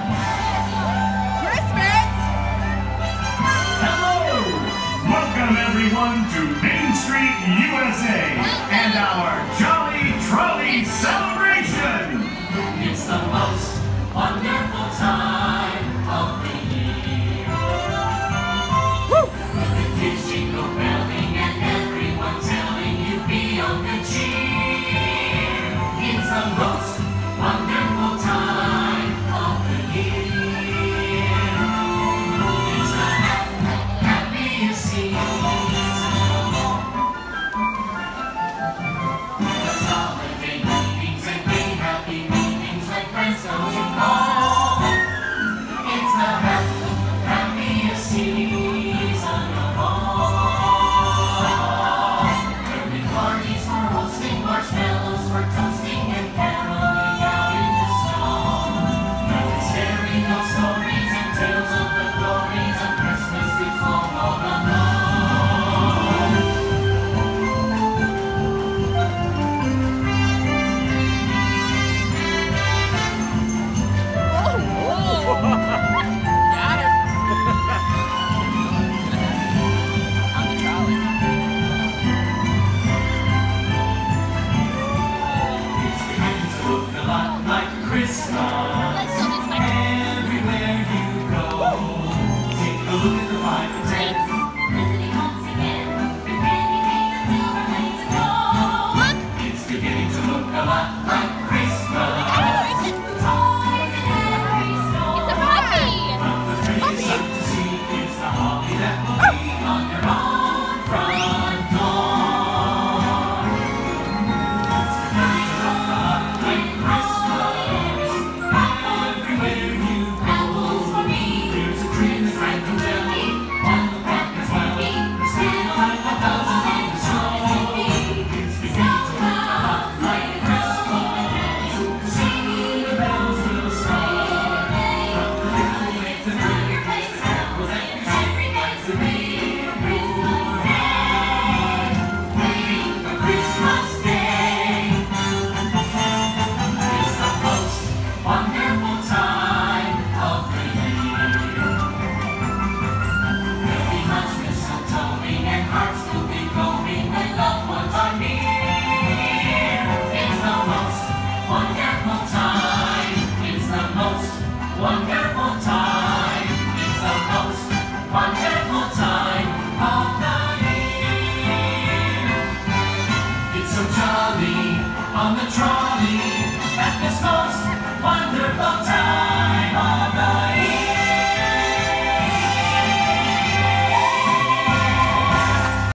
Welcome everyone to Main Street, USA and our Jolly Trolley celebration! It's the most wonderful time of the year. The kids jingle belling and everyone telling you be on good cheer. It's the most wonderful time of the year. It's the happiest season. There's holiday meetings and big happy meetings when friends come to call. It's the happiest season of all. Early parties for hosting, marshmallows for toasting, and caroling out in the snow. Sharing those stories and tales of the glories of Christmas is all ago. Got it. On the trolley. It's beginning to look a lot like Christmas. Let's go this way. Everywhere you go, take a look at the light and dance. Listening once again, the candy canes and silver lanes and gold. Look. It's beginning to look a lot like Christmas. I know, it's The toys in every store. a puppy. But the prettiest sight to see is the holly that will be on your own front door. It's beginning to look a lot like Christmas. Everywhere you go, Apples for me. there's a tree that's ripe and jelly. On the park as well, the sleigh like 1,000 in the snow. It's beginning to look a lot like Christmas. Singing the bells will start. From the little lanes and pretty places, carols and music, the real Christmas Day. Waiting for Christmas Day. It's the most wonderful time of the year. There'll be much mistletoeing and hearts will be glowing when loved ones are near. It's the most wonderful time. It's the most wonderful